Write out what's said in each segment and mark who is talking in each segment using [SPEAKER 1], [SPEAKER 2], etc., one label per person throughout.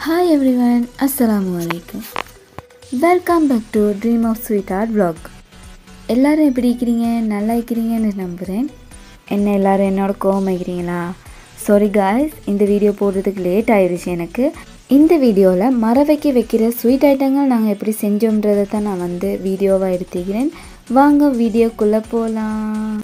[SPEAKER 1] Hi everyone, Assalamu alaikum. Welcome back to Dream of Sweetheart vlog. எல்லாரும் எப்படி இருக்கீங்க? நல்லா இருக்கீங்கன்னு நம்புறேன். என்ன எல்லாரும் என்னோட கோவமா இருக்கீங்களா? Sorry guys, இந்த வீடியோ போடுறதுக்கு லேட் ஆயிருச்சு எனக்கு. இந்த வீடியோல மரவைக்கு வைக்கிற ஸ்வீட் ஐட்டங்கள் நாங்க எப்படி செஞ்சோம்ன்றதை தான் நான் வீடியோவா எடுத்துக்கிறேன். வாங்க வீடியோக்குள்ள போலாம்.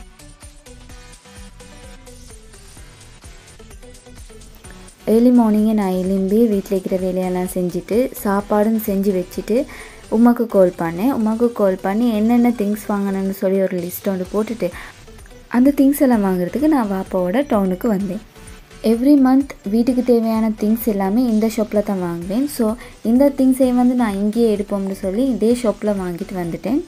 [SPEAKER 1] early morning நான் எழும்பி வீட்டில் இருக்கிற வேலையெல்லாம் செஞ்சுட்டு சாப்பாடும் செஞ்சு வச்சுட்டு உமாக்கு கால் பண்ணி என்னென்ன திங்ஸ் வாங்கணும்னு சொல்லி ஒரு லிஸ்ட் ஒன்று போட்டுட்டு அந்த திங்ஸ் எல்லாம் வாங்குறதுக்கு நான் வாப்பாவோட டவுனுக்கு வந்தேன். எவ்ரி மந்த் வீட்டுக்கு தேவையான திங்ஸ் எல்லாமே இந்த ஷாப்பில் தான் வாங்குவேன். ஸோ இந்த திங்ஸை நான் இங்கேயே எடுப்போம்னு சொல்லி இதே ஷாப்பில் வாங்கிட்டு வந்துட்டேன்.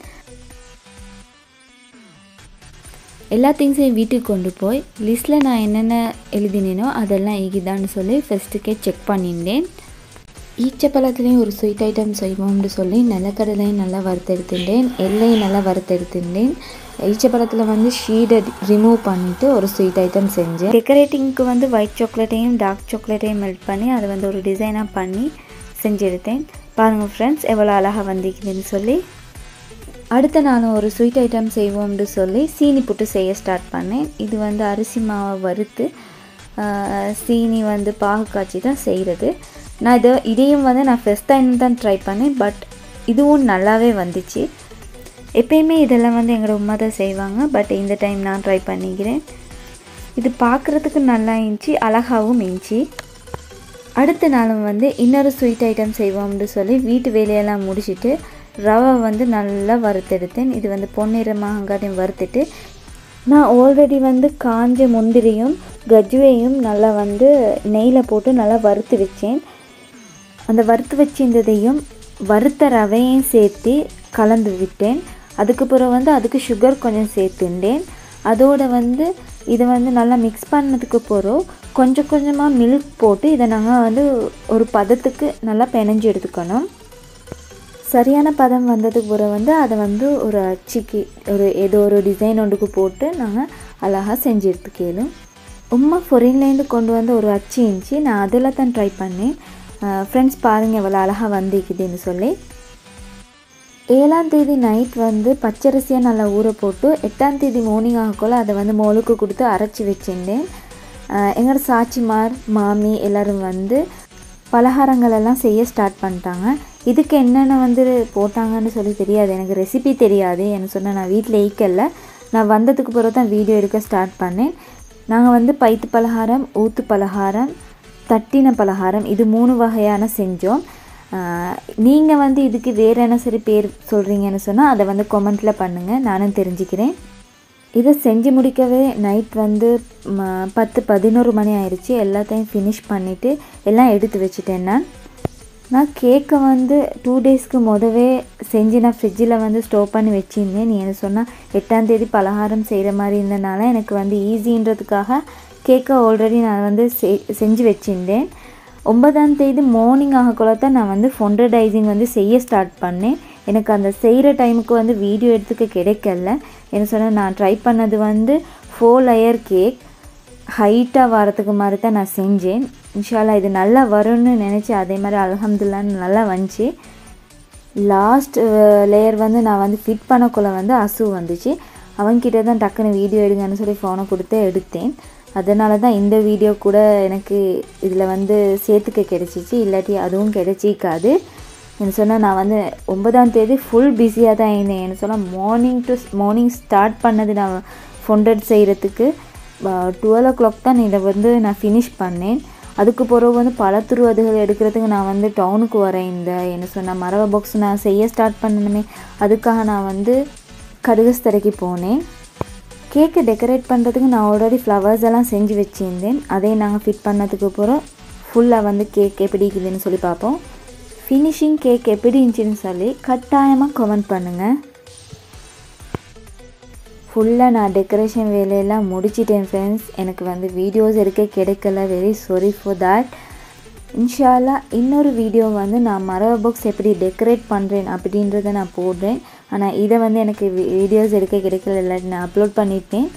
[SPEAKER 1] எல்லா திங்ஸையும் வீட்டுக்கு கொண்டு போய் லிஸ்ட்டில் நான் என்னென்ன எழுதினேனோ அதெல்லாம் ஈகிதான்னு சொல்லி ஃபஸ்ட்டுக்கே செக் பண்ணிட்டேன். ஈச்சப்பழத்துலேயும் ஒரு ஸ்வீட் ஐட்டம் செய்வோம்னு சொல்லி நிலக்கடலையும் நல்லா வறுத்தெடுத்துட்டேன், எல்லையும் நல்லா வறுத்தெடுத்துட்டேன். ஈச்சப்பழத்தில் ஷீடை ரிமூவ் பண்ணிவிட்டு ஒரு ஸ்வீட் ஐட்டம் செஞ்சேன். டெக்கரேட்டிங்க்கு ஒயிட் சாக்லேட்டையும் டார்க் சாக்லேட்டையும் மெல்ட் பண்ணி அதை ஒரு டிசைனாக பண்ணி செஞ்செடுத்தேன். பாருங்கள் ஃப்ரெண்ட்ஸ் எவ்வளோ அழகாக வந்திருக்குதுன்னு சொல்லி. அடுத்த நாளும் ஒரு ஸ்வீட் ஐட்டம் செய்வோம்னு சொல்லி சீனி புட்டு செய்ய ஸ்டார்ட் பண்ணேன். இது அரிசி மாவை வறுத்து சீனி பாகு காய்ச்சி தான் செய்கிறது. நான் இதையும் நான் ஃபஸ்ட் டைம் தான் ட்ரை பண்ணேன். பட் இதுவும் நல்லாவே வந்துச்சு. எப்பயுமே இதெல்லாம் எங்களோட உமா தான் செய்வாங்க. பட் இந்த டைம் நான் ட்ரை பண்ணிக்கிறேன். இது பார்க்குறதுக்கு நல்லா இருந்துச்சு, அழகாகவும் இருந்துச்சு. அடுத்த நாளும் இன்னொரு ஸ்வீட் ஐட்டம் செய்வோம்னு சொல்லி வீட்டு வேலையெல்லாம் முடிச்சுட்டு ரவை நல்லா வறுத்தெடுத்தேன். இது பொன்னிறமாகங்காட்டியும் வறுத்துட்டு நான் ஆல்ரெடி காஞ்ச முந்திரியும் கஜ்வையும் நல்லா நெய்யில் போட்டு நல்லா வறுத்து வச்சேன். அந்த வறுத்து வச்சிருந்ததையும் வறுத்த ரவையும் சேர்த்து கலந்து விட்டேன். அதுக்கு பிறகு அதுக்கு சுகர் கொஞ்சம் சேர்த்துட்டேன். அதோடு இதை நல்லா மிக்ஸ் பண்ணதுக்கு பிறகு கொஞ்சம் கொஞ்சமாக மில்க் போட்டு இதை நாங்கள் ஒரு பதத்துக்கு நல்லா பிணைஞ்சு எடுத்துக்கணும். சரியான பதம் வந்ததுக்கு பிறகு அதை ஒரு அச்சுக்கு ஏதோ ஒரு டிசைன் ஒன்றுக்கு போட்டு நாங்கள் அழகாக செஞ்சு எடுத்துக்கலும். உமா ஃபொரின்லேருந்து கொண்டு ஒரு அச்சு இருந்துச்சு, நான் அதில் தான் ட்ரை பண்ணேன். ஃப்ரெண்ட்ஸ் பாருங்கள் எவ்வளோ அழகாக வந்திருக்குதுன்னு சொல்லி. 7ஆம் தேதி நைட் பச்சரிசியை நல்லா ஊற போட்டு 8ஆம் தேதி மார்னிங் ஆகக்குள்ள அதை மோளுக்கு கொடுத்து அரைச்சி வச்சுட்டேன். எங்களோட சாட்சிமார் மாமி எல்லோரும் பலகாரங்கள் எல்லாம் செய்ய ஸ்டார்ட் பண்ணிட்டாங்க. இதுக்கு என்னென்ன போட்டாங்கன்னு சொல்லி தெரியாது, எனக்கு ரெசிபி தெரியாது. என்ன சொன்னால் நான் வீட்டில் ஈக்கல்ல, நான் வந்ததுக்கு பிறகு தான் வீடியோ எடுக்க ஸ்டார்ட் பண்ணேன். நாங்கள் பைத்து பலகாரம், ஊத்து பலகாரம், தட்டின பலகாரம், இது 3 வகையான செஞ்சோம். நீங்கள் இதுக்கு வேறு என்ன சரி பேர் சொல்கிறீங்கன்னு சொன்னால் அதை கமெண்ட்டில் பண்ணுங்கள், நானும் தெரிஞ்சுக்கிறேன். இதை செஞ்சு முடிக்கவே நைட் 10-11 மணி ஆயிடுச்சு. எல்லாத்தையும் ஃபினிஷ் பண்ணிவிட்டு எல்லாம் எடுத்து வச்சுட்டேன். நான் கேக்கை 2 டேஸ்க்கு முதவே செஞ்சு நான் ஃப்ரிட்ஜில் ஸ்டோர் பண்ணி வச்சுருந்தேன். நீ என்ன சொன்னால் 8ஆம் தேதி பலகாரம் செய்கிற மாதிரி இருந்தனால எனக்கு ஈஸின்றதுக்காக கேக்கை ஆல்ரெடி நான் செஞ்சு வச்சுருந்தேன். 9ஆம் தேதி மார்னிங் ஆகக்குள்ள தான் நான் ஃபொண்டடைசிங் செய்ய ஸ்டார்ட் பண்ணேன். எனக்கு அந்த செய்கிற டைமுக்கு வீடியோ எடுத்துக்க கிடைக்கல. என்ன சொன்னால் நான் ட்ரை பண்ணது 4 லேயர் கேக் ஹைட்டாக வரத்துக்கு மாதிரி தான் நான் செஞ்சேன். இன்ஷால்லா இது நல்லா வரும்னு நினச்சி அதே மாதிரி அல்ஹம்துலில்லாஹ் நல்லா வந்துச்சு. லாஸ்ட் லேயர் நான் ஃபிட் பண்ணக்குள்ள அசு வந்துச்சு. அவன்கிட்ட தான் டக்குன்னு வீடியோ எடுங்கன்னு சொல்லி ஃபோனை கொடுத்து எடுத்தேன். அதனால தான் இந்த வீடியோ கூட எனக்கு இதில் சேர்த்துக்க கிடச்சிச்சு, இல்லாட்டி அதுவும் கிடைச்சிக்காது. என்ன சொன்னால் நான் 9ஆம் தேதி ஃபுல் பிஸியாக தான் இருந்தேன். என்ன சொன்னால் மார்னிங் ஸ்டார்ட் பண்ணது நான் ஃபொண்டட் செய்கிறதுக்கு 12 o'clock தான் இதை நான் ஃபினிஷ் பண்ணேன். அதுக்கு பிறகு பழத்துருவதுகள் எடுக்கிறதுக்கு நான் டவுனுக்கு வரேன். என்ன சொன்னால் மரவா பாக்ஸ் நான் செய்ய ஸ்டார்ட் பண்ணணுமே, அதுக்காக நான் கடுகஸ்தரைக்கு போனேன். கேக்கை டெக்கரேட் பண்ணுறதுக்கு நான் ஆல்ரெடி ஃப்ளவர்ஸ் எல்லாம் செஞ்சு வச்சுருந்தேன். அதையும் நாங்கள் ஃபிட் பண்ணதுக்கு அப்புறம் ஃபுல்லாக கேக் எப்படி இருக்குதுன்னு சொல்லி பார்ப்போம். ஃபினிஷிங் கேக் எப்படி இருந்துச்சுன்னு சொல்லி கட்டாயமாக கமெண்ட் பண்ணுங்கள். ஃபுல்லாக நான் டெக்கரேஷன் வேலையெல்லாம் முடிச்சிட்டேன் ஃப்ரெண்ட்ஸ். எனக்கு வீடியோஸ் எடுக்க கிடைக்கல, வெரி சாரி ஃபார் தேட். இன்ஷால்லா இன்னொரு வீடியோ நான் மரவா பாக்ஸ் எப்படி டெக்கரேட் பண்ணுறேன் அப்படின்றத நான் போடுறேன். ஆனால் இதை எனக்கு வீடியோஸ் எடுக்க கிடைக்கல, இல்லாட்டி நான் அப்லோட் பண்ணிட்டேன்.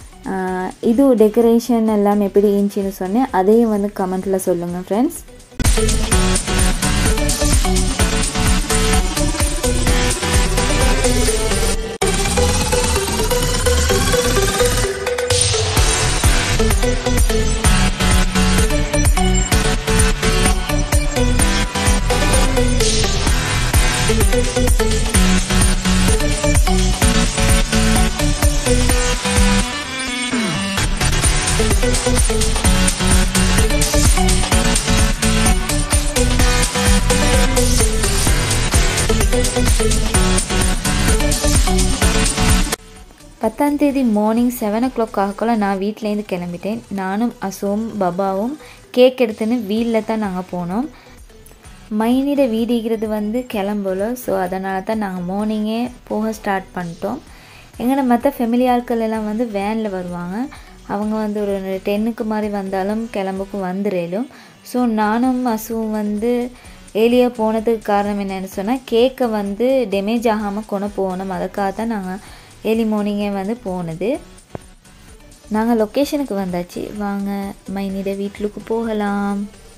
[SPEAKER 1] இது டெக்கரேஷன் எல்லாம் எப்படி இருந்துச்சுன்னு சொன்னேன், அதையும் கமெண்ட்டில் சொல்லுங்கள் ஃப்ரெண்ட்ஸ். பத்தாம் தேதி மார்னிங் 7 o'clock ஆகக்குள்ள நான் வீட்டிலேருந்து கிளம்பிட்டேன். நானும் அசுவும் பபாவும் கேக் எடுத்துன்னு வீலில் தான் நாங்கள் போனோம். மைனிட வீடுங்கிறது வந்து கிளம்பல. ஸோ அதனால தான் நாங்கள் மார்னிங்கே போக ஸ்டார்ட் பண்ணிட்டோம். எங்களோட மற்ற ஃபேமிலி ஆட்கள் எல்லாம் வந்து வேனில் வருவாங்க. அவங்க வந்து ஒரு 10க்கு மாதிரி வந்தாலும் கிளம்புக்கு வந்துடலும். ஸோ நானும் அசுவும் வந்து ஏலியா போனதுக்கு காரணம் என்னென்னு சொன்னால் கேக்கை வந்து டேமேஜ் ஆகாமல் கொண்டு போகணும். அதுக்காக தான் நாங்கள் ஏர்லி மார்னிங்கே வந்து போனது. நாங்கள் லொக்கேஷனுக்கு வந்தாச்சு. வாங்க மைனிட வீட்டுக்கு போகலாம்.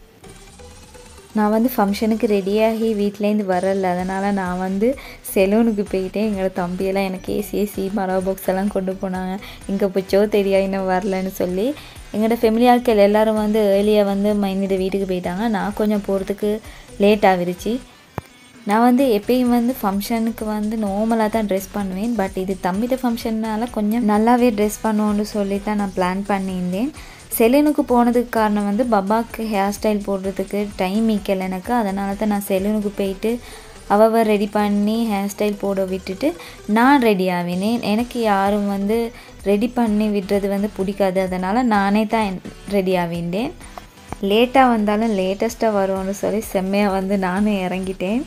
[SPEAKER 1] நான் வந்து ஃபங்க்ஷனுக்கு ரெடியாகி வீட்டிலேருந்து வரல. அதனால் நான் வந்து செலூனுக்கு போயிட்டேன். எங்களோட தம்பியெல்லாம் எனக்கு ஏசி மரா பாக்ஸ் எல்லாம் கொண்டு போனாங்க. இங்கே போச்சோ தெரியா இன்னும் வரலன்னு சொல்லி. எங்களோட ஃபேமிலி ஆட்கள் எல்லோரும் வந்து ஏர்லியாக வந்து மைனிட வீட்டுக்கு போயிட்டாங்க. நான் கொஞ்சம் போகிறதுக்கு லேட் ஆகிருச்சு. நான் வந்து எப்பயும் வந்து ஃபங்க்ஷனுக்கு வந்து நார்மலாக தான் ட்ரெஸ் பண்ணுவேன். பட் இது தம்பிட்ட ஃபங்க்ஷன்னால கொஞ்சம் நல்லாவே ட்ரெஸ் பண்ணுவோன்னு சொல்லி தான் நான் பிளான் பண்ணியிருந்தேன். செலூனுக்கு போனதுக்கு காரணம் வந்து பபாவுக்கு ஹேர் ஸ்டைல் போடுறதுக்கு டைம் மிக்கல எனக்கு. அதனால தான் நான் செலூனுக்கு போயிட்டு அவ ரெடி பண்ணி ஹேர் ஸ்டைல் போட விட்டுட்டு நான் ரெடி ஆகினேன். எனக்கு யாரும் வந்து ரெடி பண்ணி விடுறது வந்து பிடிக்காது. அதனால் நானே தான் ரெடி ஆகிட்டேன். லேட்டாக வந்தாலும் லேட்டஸ்ட்டாக வரும்னு சொல்லி செம்மையாக வந்து நானும் இறங்கிட்டேன்.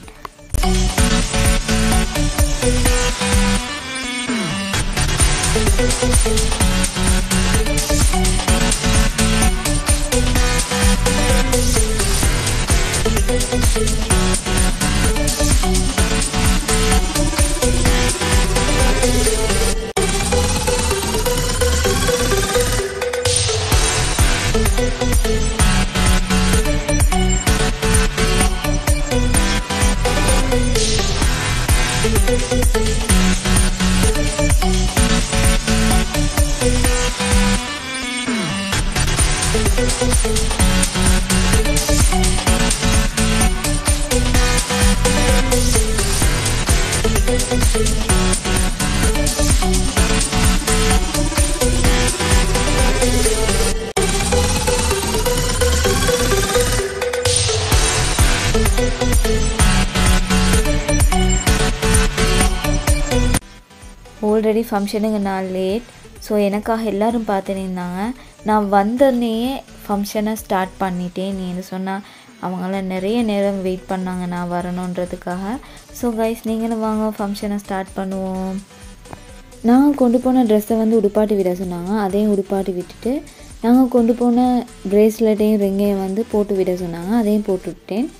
[SPEAKER 1] ஆல்ரெடி ஃபங்க்ஷனுக்கு நான் லேட். ஸோ எனக்காக எல்லோரும் பார்த்துன்னு இருந்தாங்க. நான் வந்தோடனே ஃபங்க்ஷனை ஸ்டார்ட் பண்ணிட்டேன். நீ சொன்னால் அவங்களாம் நிறைய நேரம் வெயிட் பண்ணாங்க நான் வரணுன்றதுக்காக. ஸோ கைஸ் நீங்களும் வாங்க ஃபங்க்ஷனை ஸ்டார்ட் பண்ணுவோம். நாங்கள் கொண்டு போன ட்ரெஸ்ஸை வந்து உடுப்பாட்டி விட சொன்னாங்க. அதையும் உடுப்பாட்டி விட்டுட்டு நாங்கள் கொண்டு போன ப்ரேஸ்லெட்டையும் ரிங்கையும் வந்து போட்டு விட சொன்னாங்க. அதையும் போட்டு விட்டேன்.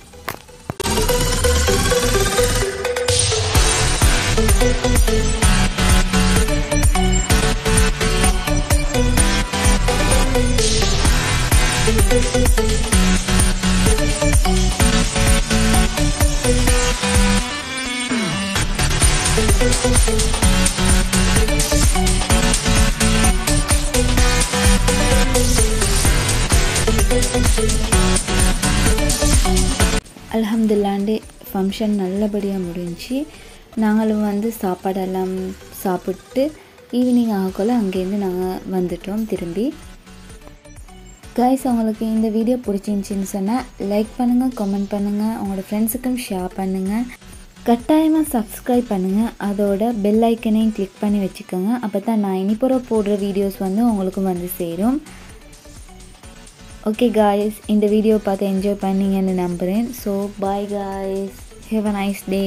[SPEAKER 1] அல்ஹம்துலில்லாஹ் ஃபங்க்ஷன் நல்லபடியாக முடிஞ்சு நாங்களும் வந்து சாப்பாடெல்லாம் சாப்பிட்டு ஈவினிங் ஆகக்குள்ள அங்கேருந்து நாங்கள் வந்துட்டோம் திரும்பி. கைஸ் உங்களுக்கு இந்த வீடியோ பிடிச்சிருந்துச்சின்னு சொன்னால் லைக் பண்ணுங்கள், கமெண்ட் பண்ணுங்கள், உங்களோட ஃப்ரெண்ட்ஸுக்கும் ஷேர் பண்ணுங்கள். கட்டாயமாக சப்ஸ்கிரைப் பண்ணுங்கள். அதோட பெல் ஐக்கனையும் கிளிக் பண்ணி வச்சுக்கோங்க. அப்போ தான் நான் இனிப்புற போடுற வீடியோஸ் வந்து உங்களுக்கு வந்து சேரும். ஓகே காய்ஸ், இந்த வீடியோ பார்த்து என்ஜாய் பண்ணிங்கன்னு நம்புகிறேன். So bye guys, have a nice day.